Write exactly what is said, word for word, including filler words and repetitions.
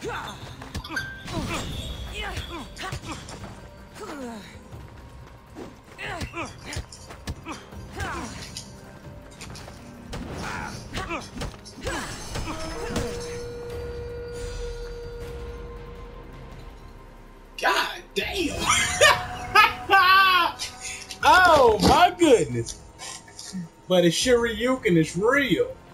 God damn! Oh my goodness! But it's Shoryuken, it's real.